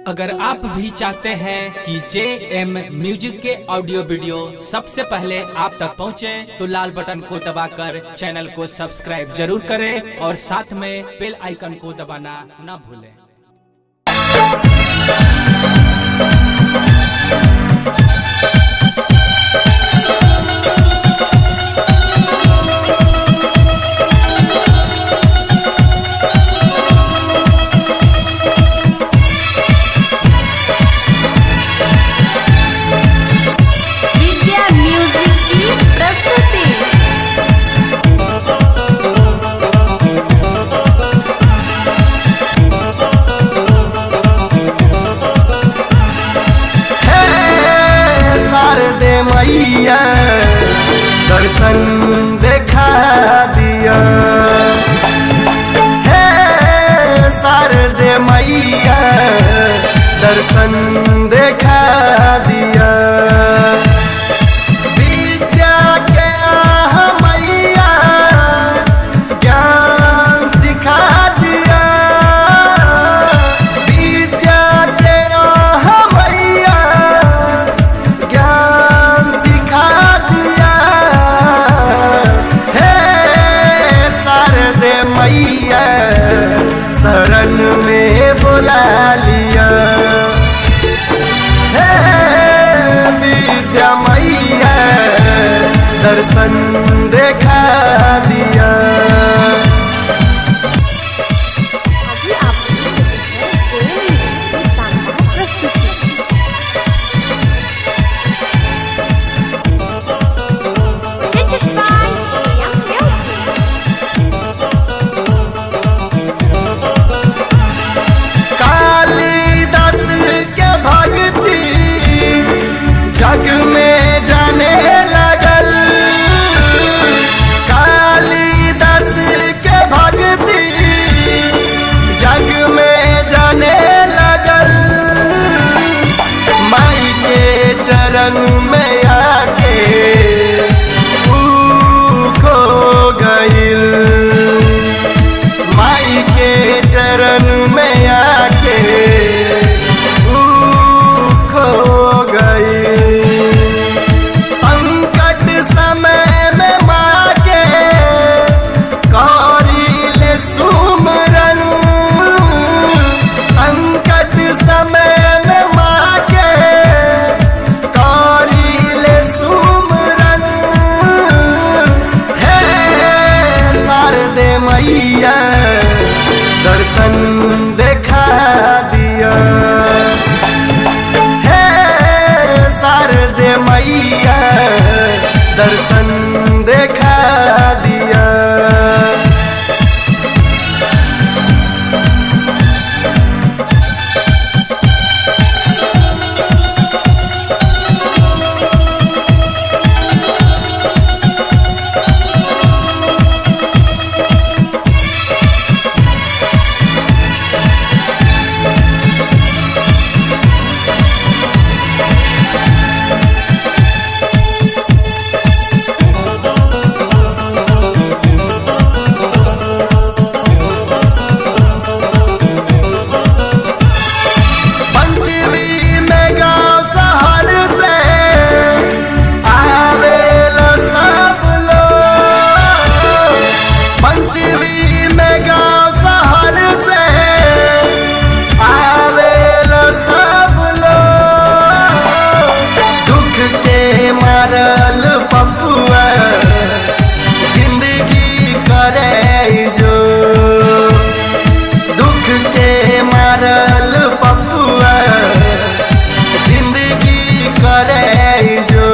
अगर आप भी चाहते हैं कि JM म्यूजिक के ऑडियो वीडियो सबसे पहले आप तक पहुंचे, तो लाल बटन को दबाकर चैनल को सब्सक्राइब जरूर करें और साथ में बेल आइकन को दबाना न भूलें। मैया दर्शन देखा दिया है, शारदे मैया दर्शन देखा दिया। विद्या के आह मैया ज्ञान सिखा दिया, विद्या के आह मैया ज्ञान सिखा दिया है, शारदे मैया शरण में बुला लिया है, विद्या मैया दर्शन देखा दिया। अभी आप सुन रहे हैं JM की शानदार प्रस्तुति। कालिदास के भक्ति जग में जाने लगल, कालिदास के भक्ति जग में जाने लगल, माई के चरण में आके खो गइल, माई के चरण में आके खो गई। संकट समय में माँ के कौरीले सुमरन, संकट समय में माँ के कौरीले सुमरन है, शारदे मैया दर्शन देखा दिया है, शारदे मैया दर्शन देखा दिया। मारल पपुआ जिंदगी करे जो, दुख के मारल पपुआ जिंदगी करे जो,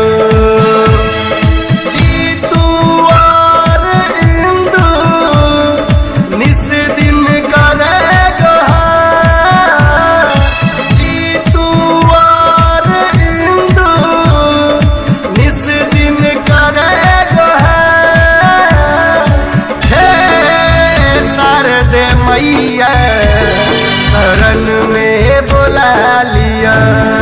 जीतू और इंदु निस दिन करे गोहार, जीतू और इंदु निस दिन करे गोहार है, शारदे मैया शरण में बुला लिया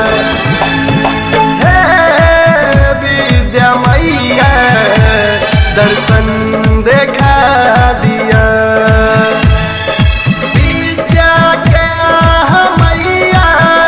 है, विद्या मैया दर्शन देखा दिया, विद्या के आह मैया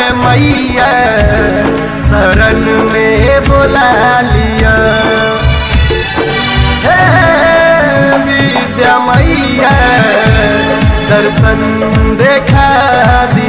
मैया शरण में बुला लिया। हे विद्या मैया दर्शन देखा दी।